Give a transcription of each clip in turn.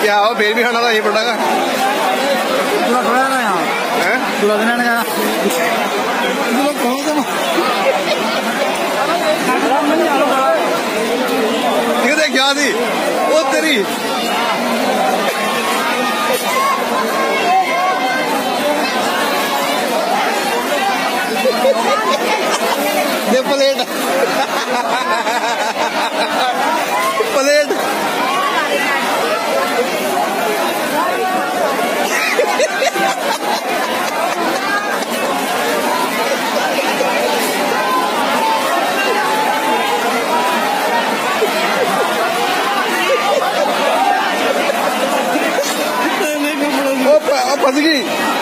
क्या हो फिर भी खाना था ये पड़ेगा पूरा खड़ा है ना यहाँ पूरा दिन है ना ये देख क्या थी वो तेरी ये प्लेट प्लेट फंस गई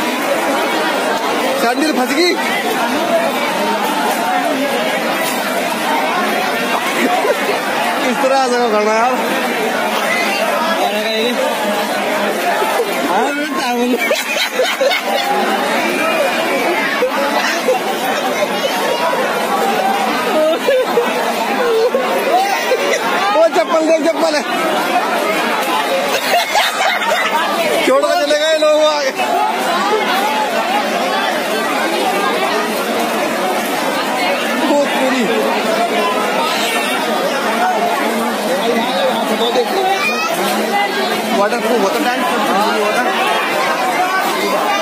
सैंडल फंस गई किस तरह से करना यार वो चप्पल देख चप्पल है छोड़ के चले गए लोग आगे बहुत पूरी वाटर प्रूफ वाटर टैंक